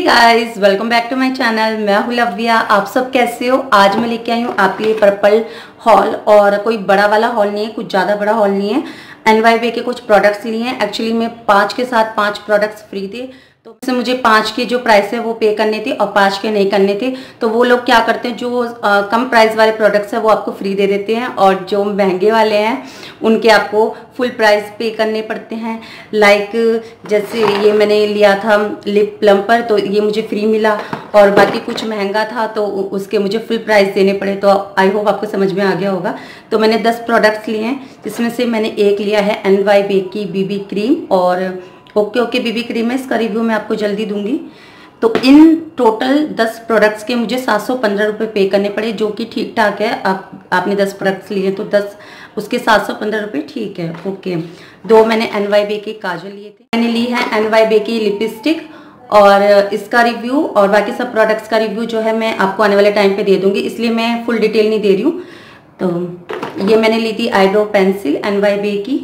Guys, welcome back to my channel. मैं हूँ लव्या। आप सब कैसे हो? आज मैं लेके आई हूँ आपके लिए पर्पल हॉल, और कोई बड़ा वाला हॉल नहीं है, कुछ ज़्यादा बड़ा हॉल नहीं है। NYBay के कुछ प्रोडक्ट्स लिए हैं। एक्चुअली में 5 के साथ 5 प्रोडक्ट्स फ्री थे, तो उससे मुझे 5 के जो प्राइस है वो पे करने थे और 5 के नहीं करने थे। तो वो लोग क्या करते हैं, जो कम प्राइस वाले प्रोडक्ट्स है वो आपको फ्री दे देते हैं, और जो महंगे वाले हैं उनके आपको फुल प्राइस पे करने पड़ते हैं। लाइक जैसे ये मैंने लिया था लिप प्लम्पर, तो ये मुझे फ्री मिला, और बाकी कुछ महंगा था तो उसके मुझे फुल प्राइस देने पड़े। तो आई होप आपको समझ में आ गया होगा। तो मैंने 10 प्रोडक्ट्स लिए हैं, जिसमें से मैंने एक लिया है NYBay की BB क्रीम, और ओके BB क्रीम है। इसका रिव्यू मैं आपको जल्दी दूंगी। तो इन टोटल 10 प्रोडक्ट्स के मुझे 715 रुपये पे करने पड़े, जो कि ठीक ठाक है। आपने 10 प्रोडक्ट्स लिए तो 10 उसके 715 रुपये ठीक है। ओके। 2 मैंने NYBay के काजल लिए थे। मैंने ली है NYBay की लिपस्टिक, और इसका रिव्यू और बाकी सब प्रोडक्ट्स का रिव्यू जो है मैं आपको आने वाले टाइम पे दे दूंगी, इसलिए मैं फुल डिटेल नहीं दे रही हूँ। तो ये मैंने ली थी आईब्रो पेंसिल NYBay की।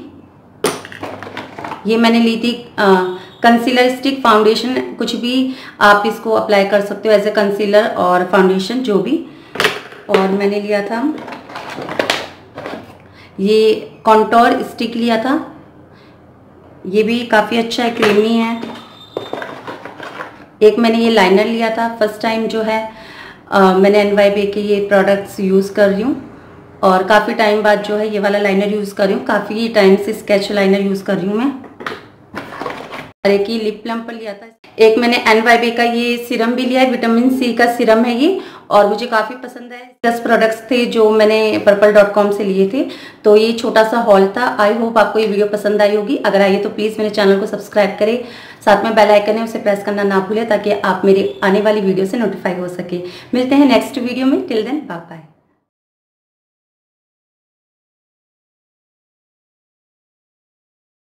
ये मैंने ली थी कंसीलर स्टिक फाउंडेशन, कुछ भी आप इसको अप्लाई कर सकते हो एज ए कंसीलर और फाउंडेशन जो भी। और मैंने लिया था ये कॉन्टोर स्टिक लिया था, ये भी काफ़ी अच्छा है, क्रीमी है। एक मैंने ये लाइनर लिया था। फर्स्ट टाइम जो है मैंने NYBay के ये प्रोडक्ट्स यूज़ कर रही हूँ, और काफ़ी टाइम बाद जो है ये वाला लाइनर यूज़ कर रही हूँ। काफ़ी टाइम से स्केच लाइनर यूज़ कर रही हूँ मैं। अरे की लिप प्लम्पर लिया था। एक मैंने NYBay का ये सीरम भी लिया है, विटामिन C का सीरम है ये, और मुझे काफ़ी पसंद है। 10 प्रोडक्ट्स थे जो मैंने purple.com से लिए थे। तो ये छोटा सा हॉल था। आई होप आपको ये वीडियो पसंद आई होगी। अगर आई है तो प्लीज़ मेरे चैनल को सब्सक्राइब करें, साथ में बेल आइकन है उसे प्रेस करना ना भूलें, ताकि आप मेरे आने वाली वीडियो से नोटिफाई हो सके। मिलते हैं नेक्स्ट वीडियो में। Till then bye bye.